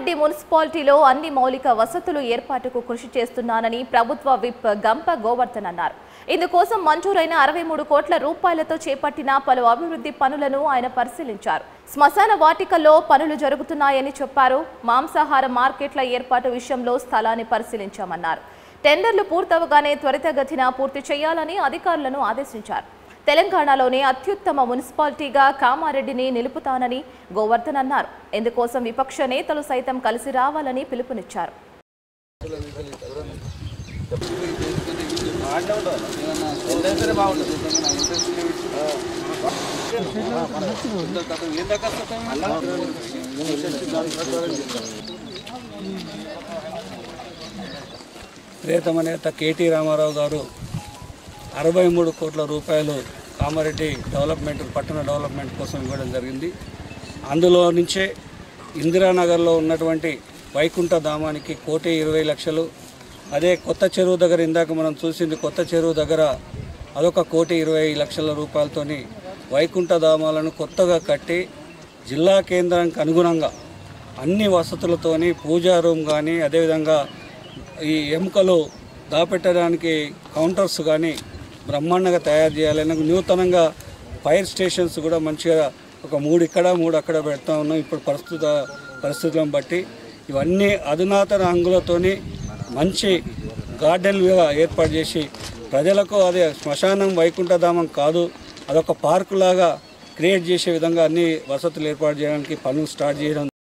కామారెడ్డి మున్సిపాలిటీలో అన్ని మౌలిక వసతులు ఏర్పాటుకు కృషి చేస్తున్నానని ప్రభుత్వ విప్ గంప గోవర్ధన్ అన్నారు. ఇందుకోసం మంజూరైన 63 కోట్ల రూపాయలతో చేపట్టిన పలు అభివృద్ధి పనులను ఆయన పరిశీలించారు. శ్మశాన వాటికల్లో పనులు జరుగుతున్నాయని చెప్పారు. మాంసాహార మార్కెట్ల ఏర్పాటు విషయంలో స్థలాన్ని పరిశీలించామన్నారు. టెండర్లు పూర్తవగానే త్వరితగతిన పూర్తి చేయాలని అధికారులను ఆదేశించారు. తెలంగాణలోనే అత్యుత్తమ మున్సిపాలిటీగా కామారెడ్డిని నిలుపుతానని గోవర్ధన్ అన్నారు. ఇందుకోసం విపక్ష నేతలు సైతం కలిసి రావాలని పిలుపునిచ్చారు. ప్రియతమ నేత కేటీ రామారావు గారు 63 కోట్ల రూపాయలు కామారెడ్డి డెవలప్మెంట్ పట్టణ డెవలప్మెంట్ కోసం ఇవ్వడం జరిగింది. అందులో నుంచే ఇందిరానగర్లో ఉన్నటువంటి వైకుంఠ ధామానికి 1,20,00,000, అదే కొత్త చెరువు దగ్గర ఇందాక మనం చూసింది కొత్త చెరువు దగ్గర అదొక 1,20,00,000 రూపాయలతోని వైకుంఠ ధామాలను కొత్తగా కట్టి జిల్లా కేంద్రానికి అనుగుణంగా అన్ని వసతులతోని పూజా రూమ్ కానీ అదేవిధంగా ఈ ఎముకలు దాపెట్టడానికి కౌంటర్స్ కానీ బ్రహ్మాండంగా తయారు చేయాలని నూతనంగా ఫైర్ స్టేషన్స్ కూడా మంచిగా ఒక 3 ఇక్కడ 3 అక్కడ పెడతా ఉన్నాం. ఇప్పుడు పరిస్థితులను బట్టి ఇవన్నీ అధునాతన అంగులతోని మంచి గార్డెన్లుగా ఏర్పాటు చేసి ప్రజలకు అదే శ్మశానం వైకుంఠధామం కాదు, అదొక పార్కు లాగా క్రియేట్ చేసే విధంగా అన్ని వసతులు ఏర్పాటు చేయడానికి పనులు స్టార్ట్ చేయడం